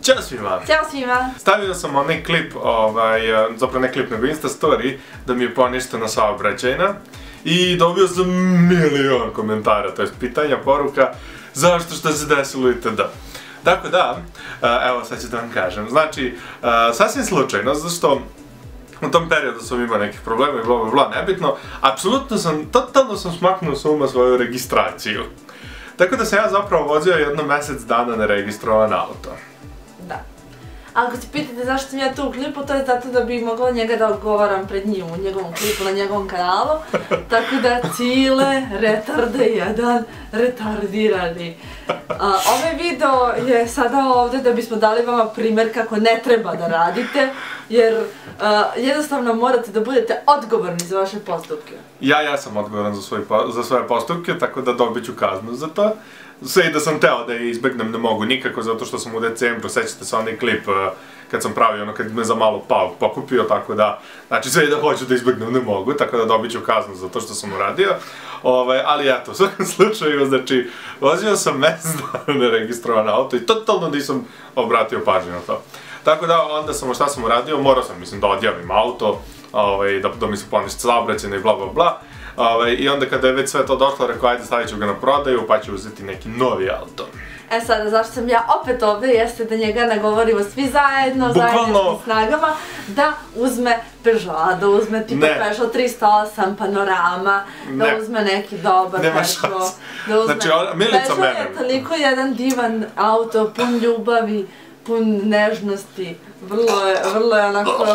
Ćao svima! Ćao svima! Stavio sam onaj klip, zapravo ne klip nego Insta story, da mi je poništena saobraćajna i dobio sam milion komentara, to je pitanja, poruka, zašto, šta se desilo itd. Tako da, evo sad ću da vam kažem, znači, sasvim slučajno, zašto u tom periodu sam imao nekih problema i bla bla bla, nebitno, apsolutno sam, totalno sam smaknuo s uma svoju registraciju. Tako da sam ja zapravo vozio jedno mesec dana neregistrovan auto. Da. Ako se pitate zašto sam ja tu u klipu, to je zato da bi mogla njega da odgovaram pred njim u njegovom klipu na njegovom kanalu. Tako da Cile, retarde jedan, retardirani. Ovaj video je sada ovde da bismo dali vama primjer kako ne treba da radite, jer jednostavno morate da budete odgovorni za vaše postupke. Ja sam odgovoran za svoje postupke, tako da dobit ću kaznu za to. Sve i da sam teo da je izbegnem ne mogu nikako, zato što sam u decembru, sećate se onaj klip kad sam pravio ono kad me za malo pokupio, tako da, znači sve i da hoću da izbegnem ne mogu, tako da dobit ću kaznu za to što sam uradio. Ali eto, u svakom slučaju, znači, vozio sam mesec dana neregistrovan auto i totalno nisam obratio pažnju na to. Tako da, onda šta sam uradio, morao sam, mislim, da odjavim auto, da mi se poništi saobraćajna i bla bla bla. I onda kada je već sve to došlo, rekao, ajde stavit ću ga na prodaju, pa ću uzeti neki novi auto. E sada, zašto sam ja opet ovde, jeste da njega nagovorimo svi zajedno, zajedničkim snagama, da uzme Peugeot, da uzme tipa Peugeot 308, Panorama, da uzme neki dobar Peugeot, da uzme... Peugeot je toliko jedan divan auto, pun ljubavi, pun nežnosti, vrlo je onako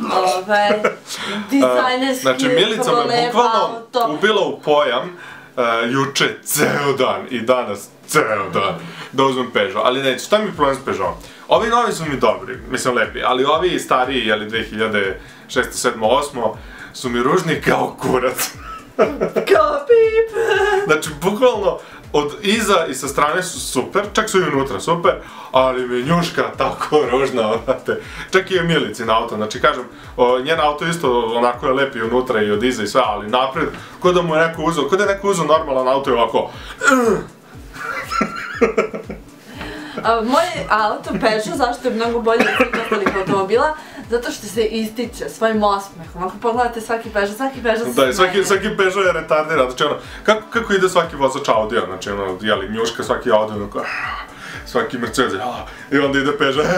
dizajnerski, znači Milica me bukvalno ubila u pojam juče ceo dan i danas ceo dan da uzmem Peugeot, ali neće, šta mi je problem s Peugeotom? Ovi novi su mi dobri, mislim lepi, ali ovi stariji, jeli 2006, 2007, 2008 su mi ružni kao kurac. Kao pip! Znači, bukvalno, od iza i sa strane su super, čak su i unutra super, ali mi njuška tako ružna, onate. Čak i Milicin auto, znači kažem, njen auto isto onako je lepi unutra i od iza i sve, ali napred, ko da mu je neko uzeo, ko da je neko uzeo normalan auto i ovako... Moj auto Peugeot, zašto je mnogo bolje od svih ostalih automobila? Zato što se ističe svojim osmehom. Ako pogledate svaki Peugeot se smenja. Da, svaki Peugeot je retardiran, znači ono, kako ide svaki vozač Audija, znači ono, jeli, njuška svaki Audi, onako, svaki Mercedes, i onda ide Peugeot,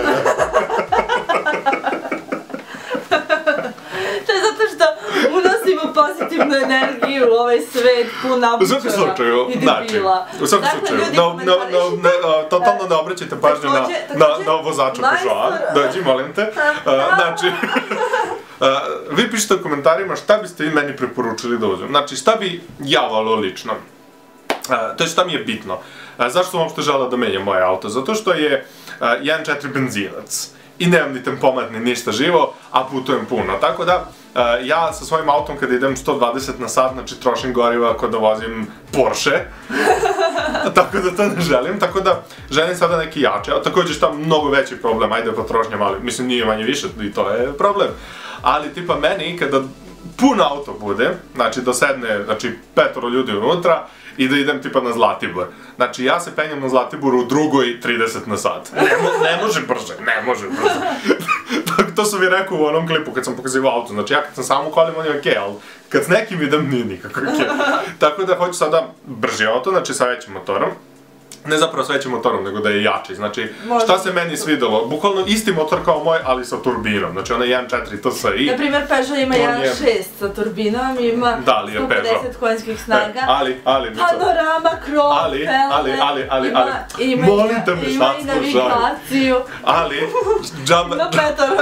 To je zato što unosimo pozitivnu energiju u ovaj svet pun nabučara i debila. U svakom slučaju, totalno ne obraćajte pažnju na vozača Peugeota, dođi, molim te. Znači, vi pišete u komentarima šta biste vi meni preporučili da uzmem. Znači, šta bi ja volio lično, to je šta mi je bitno. Zašto sam uopšte želeo da menjam moje auto? Zato što je 1.4 benzinac i nemam ni tempomat ni ništa živo, a putujem puno. Tako da, ja sa svojim autom kada idem 120 na sat, znači trošim goriva ako da vozim Porsche, tako da to ne želim, tako da želim sada neki jače, a također šta mnogo veći problem, ajde potrošnja mali, mislim nije manje više i to je problem, ali tipa meni kada pun auto bude, znači da sedne, znači 5 ljudi unutra i da idem tipa na Zlatibor. Znači ja se penjam na Zlatibor u 2:30 na sat. Ne može brže, ne može brže. To sam mi rekao u onom klipu kad sam pokazivao auto, znači ja kad sam sam u kolima on je okej, ali kad s nekim idem nije nikako okej. Tako da hoću sada brži auto, znači sa većim motorom. Ne zapravo s većim motorom, nego da je jači, znači šta se meni svidelo, bukvalno isti motor kao moj, ali sa turbinom, znači ona je 1.4 TSI. Naprimjer Peugeot ima 1.6 sa turbinom, ima 150 konjskih snaga, Panorama, Chrome, Pelme, ima i navigaciju, ali džaba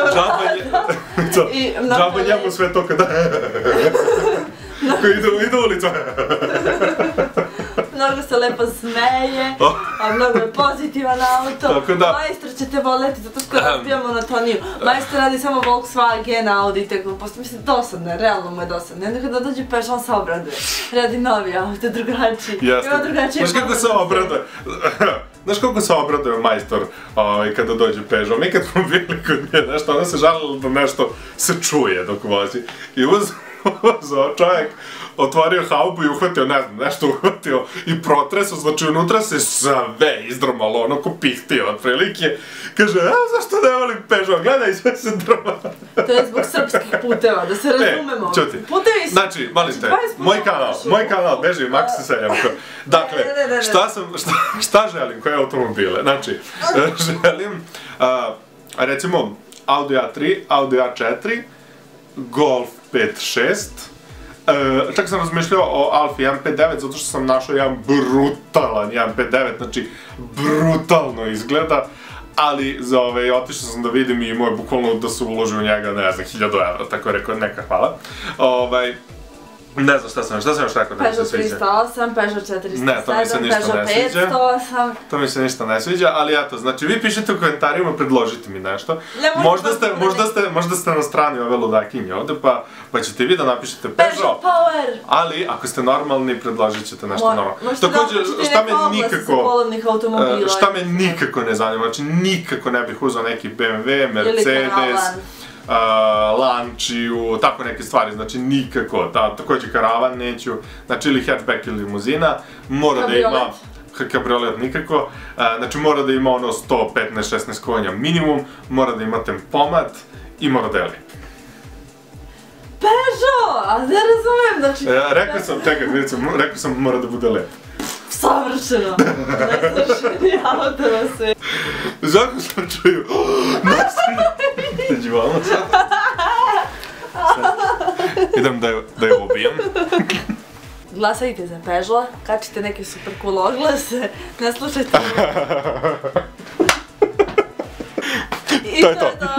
njemu sve to kada idu ulicom. Mnogo se lepo smeje, a mnogo je pozitivan auto. Majstor ćete voleti, zato što razbija monotoniju. Majstor radi samo Volkswagen, Audi i tako, posto mislim dosadno je, realno mu je dosadno. Onda kada dođe Peugeot, on se obraduje. Radi novi auto, drugačiji. Ima drugačije znaš kako se obraduje? Znaš kako se obraduje majstor kada dođe Peugeot? Mi kad smo bili kod nje, nešto, ona se žalila da nešto se čuje dok vozi. I uzeo čovjek, otvorio haubu i uhvatio, ne znam, nešto uhvatio i protresao, znači unutra se sve izdrmalo, ono ko pihtio otprilike. Kaže, evo zašto ne volim Peugeot, gledaj, sve se drma. To je zbog srpskih puteva, da se razumemo. Čuti, putevi su... znači, molim te, moj kanal, beži, Max Seljavko. Dakle, šta želim, koje automobile? Znači, želim, recimo, Audi A3, Audi A4, Golf 5.6, čak sam razmišljao o Alfi 1.5.9 zato što sam našao jedan brutalan 1.5.9, znači brutalno izgleda, ali otišao sam da vidim i imao je bukvalno da se uloži u njega, ne znam, 1000 evra, tako je rekao, neka hvala. Ne znam šta sam još rekao da mi se sviđa. Peugeot 308, Peugeot 407, ne, to mi se ništa ne sviđa. Peugeot 508. To mi se ništa ne sviđa, ali eto, znači vi pišete u komentarima, predložite mi nešto. Možda ste na strani ove ludakinje ovde, pa ćete vi da napišete Peugeot. Ali, ako ste normalni, predložit ćete nešto normalno. Također, šta me nikako ne zanima, znači nikako ne bih uzao neki BMW, Mercedes, Lanciju, tako neke stvari, znači nikako, također karavan neću, znači ili hatchback ili limuzina, mora da ima, kabriolet nikako, znači mora da ima ono 115-16 konja minimum, mora da ima tempomat i mora da je lep. Peugeot, a ne razumem, znači... Rekao sam mora da bude lep. Savršeno, najsavršeniji auto na svijetu. U svakom slučaju, Iđi vamo sad. Idem da je ubijem. Glasajte za Peugeot, kačite neke super cool oglase, ne slušajte. To je to.